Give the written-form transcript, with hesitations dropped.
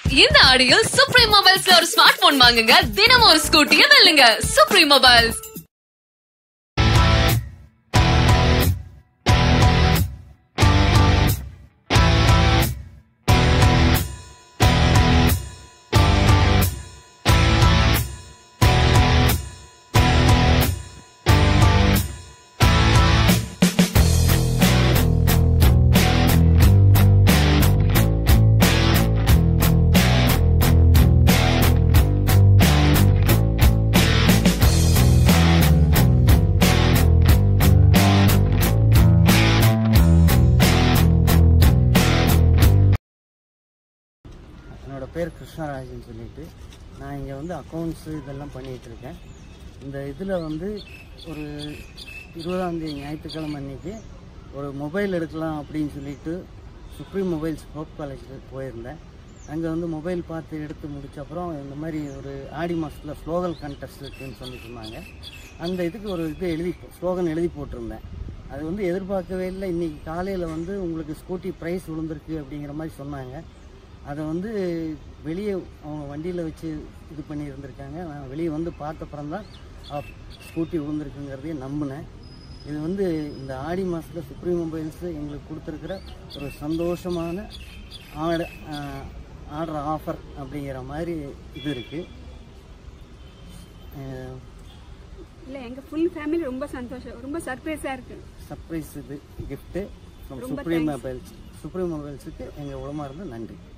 இந்த ஆடியில் சுப்ரீம் மொபைல்ஸ்ல ஒரு ஸ்மார்ட் போன் வாங்குங்க, தினமும் ஒரு ஸ்கூட்டியை வெல்லுங்க. Supreme mobiles. என்னோட பேர் கிருஷ்ணராஜன் சொல்லிட்டு நான் இங்கே வந்து அக்கௌண்ட்ஸு இதெல்லாம் பண்ணிகிட்ருக்கேன். இந்த இதில் வந்து ஒரு 20ஆம் தேதி ஞாயிற்றுக்கிழமை அன்றைக்கி ஒரு மொபைல் எடுக்கலாம் அப்படின்னு சொல்லிட்டு சுப்ரீம் மொபைல்ஸ் ஹோப் காலேஜுக்கு போயிருந்தேன். அங்கே வந்து மொபைல் பார்த்து எடுத்து முடிச்ச அப்புறம் இந்த மாதிரி ஒரு ஆடி மாதத்தில் ஸ்லோகன் கண்டெஸ்ட் இருக்குதுன்னு சொல்லி சொன்னாங்க. அந்த இதுக்கு ஒரு ஸ்லோகன் எழுதி போட்டிருந்தேன். அது வந்து எதிர்பார்க்கவே இல்லை. இன்றைக்கி காலையில் வந்து உங்களுக்கு ஸ்கூட்டி ப்ரைஸ் விழுந்திருக்கு அப்படிங்கிற மாதிரி சொன்னாங்க. அதை வந்து வெளியே அவங்க வண்டியில் வச்சு இது பண்ணி இருந்திருக்காங்க. நான் வெளியே வந்து பார்த்தப்புறம் தான் ஸ்கூட்டி விழுந்திருக்குங்கிறதையே நம்பினேன். இது வந்து இந்த ஆடி மாதத்தில் சுப்ரீம் மொபைல்ஸு எங்களுக்கு கொடுத்துருக்கிற ஒரு சந்தோஷமான ஆர்டர் ஆஃபர் அப்படிங்கிற மாதிரி இது இருக்குது. இல்லை, எங்கள் ஃபுல் ஃபேமிலி ரொம்ப சந்தோஷம், ரொம்ப சர்ப்ரைஸாக இருக்குது. சர்ப்ரைஸ் இது கிஃப்ட்டு ஃப்ரம் சுப்ரீம் மொபைல்ஸுக்கு எங்கள் உளமார்ந்த நன்றி.